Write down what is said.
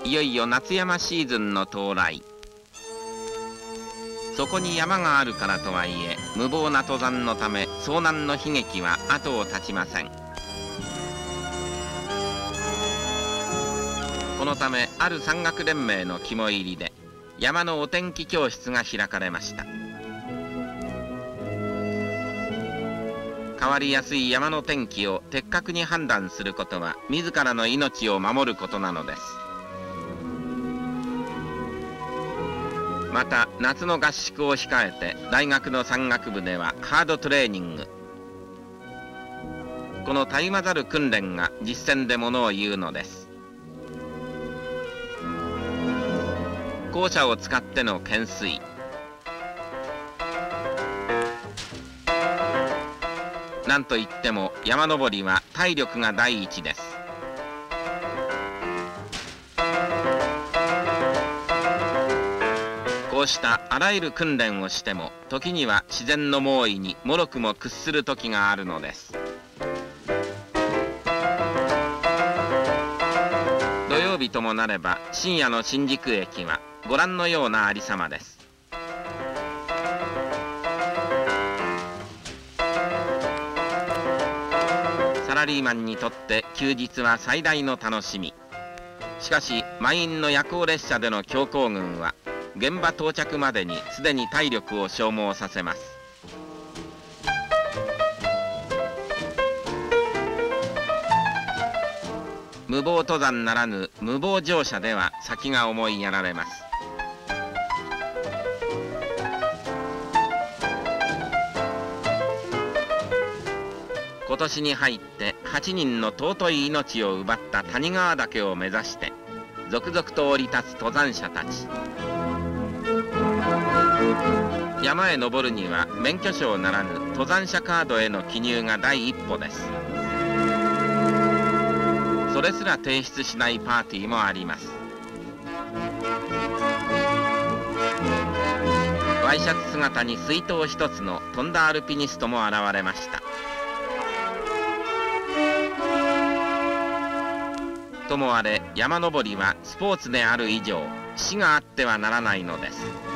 いよいよ夏山シーズンの到来。そこに山があるからとはいえ、無謀な登山のため遭難の悲劇は後を絶ちません。このためある山岳連盟の肝入りで山のお天気教室が開かれました。変わりやすい山の天気を的確に判断することは自らの命を守ることなのです。また夏の合宿を控えて大学の山岳部ではハードトレーニング。このたゆまざる訓練が実践でものを言うのです。校舎を使っての懸垂、なんといっても山登りは体力が第一です。こうしたあらゆる訓練をしても時には自然の猛威にもろくも屈する時があるのです。土曜日ともなれば深夜の新宿駅はご覧のようなありさまです。サラリーマンにとって休日は最大の楽しみ。しかし満員の夜行列車での強行軍は現場到着までにすでに体力を消耗させます。無謀登山ならぬ無謀乗車では先が思いやられます。今年に入って8人の尊い命を奪った谷川岳を目指して続々と降り立つ登山者たち。山へ登るには免許証ならぬ登山者カードへの記入が第一歩です。それすら提出しないパーティーもあります。ワイシャツ姿に水筒一つの飛んだアルピニストも現れました。ともあれ山登りはスポーツである以上死があってはならないのです。